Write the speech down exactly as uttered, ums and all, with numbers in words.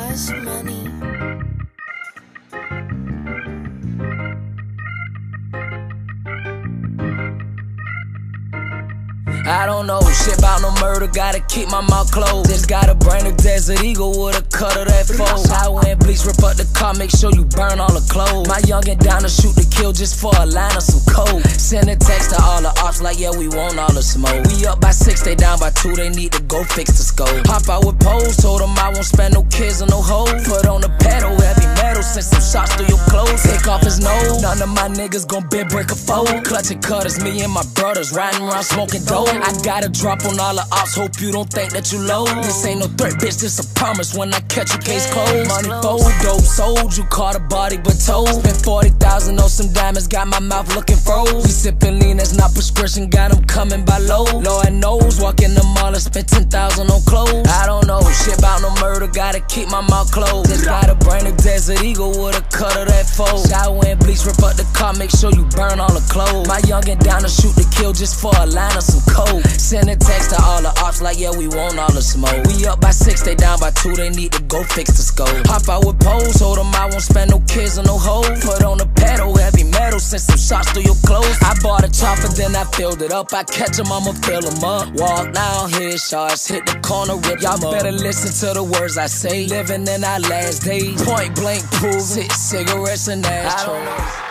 cash money. I don't know shit about no murder, gotta keep my mouth closed. Just gotta bring a Desert Eagle with a cut of that foe. I went bleach, rip up the car, make sure you burn all the clothes. My youngin' down to shoot to kill just for a line of some coke. Send a text to all the ops like, yeah, we want all the smoke. We up by six, they down by two, they need to go fix the scope. Hop out with poles, told them I won't spend no kids or no hoes. Put on the pedal, heavy metal, send some shots through your clothes. Take off his nose, none of my niggas gon' bend, break a fold. Clutching cutters, me and my brothers riding around smoking dope. I got a drop on all the ops, hope you don't think that you low. This ain't no threat, bitch, this a promise. When I catch you, case closed. Money fold, dope sold, you caught a body but told. Spent forty thousand on some diamonds, got my mouth looking froze. We sippin' lean, that's not prescription, got them coming by low. Lord knows, walk in the mall and spent ten thousand on clothes. I don't know shit about no murder, gotta keep my mouth closed. Just gotta bring a Desert Eagle with a cut of that foe. Shot went bleach, rip up the car, make sure you burn all the clothes. My youngin' down to shoot to kill just for a line of some coke. Send a text to all the ops like, yeah, we want all the smoke. We up by six, they down by two, they need to go fix the scope. Hop out with poles, told them I won't spend no kids or no hoes. Put on the pedal, heavy metal, send some shots through your clothes. I bought a chopper, then I filled it up. I catch them, I'ma fill them up. Walk down, hit shots, hit the corner, rip y'all better listen to the words I say. Living in our last days, point blank proof, hit cigarettes and ashtrays.